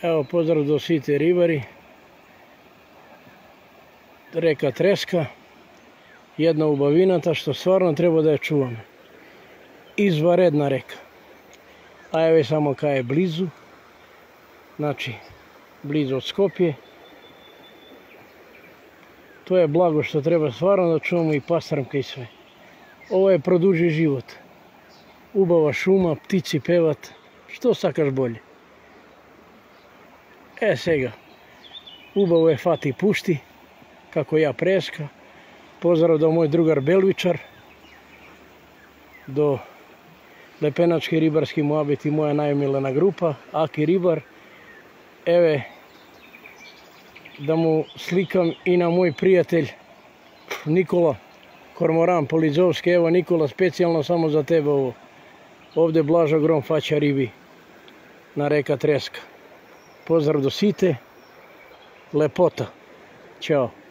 Evo, pozdrav do Site ribari. Reka Treska. Jedna ubavinata što stvarno treba da je čuvamo. Izvanredna reka. A evo je samo kaj je blizu. Znači, blizu od Skopje. To je blago što treba stvarno da čuvamo i pastrmke i sve. Ovo je produži život. Ubava šuma, ptici pevat. Što sakaš bolje? Sega. Ubavo je fati pušti. Kako ja Preska. Pozdrav do moj drugar Belvičar. Do Lepenački ribarski moabit i moja najmilena grupa. Aki ribar. Eve. Da mu slikam i na moj prijatelj Nikola Kormoran Polizovski. Evo Nikola, specijalno samo za tebe ovo. Ovdje Blažo Grom faća ribi na reka Treska. Pozdrav do Site. Lepota. Ćao.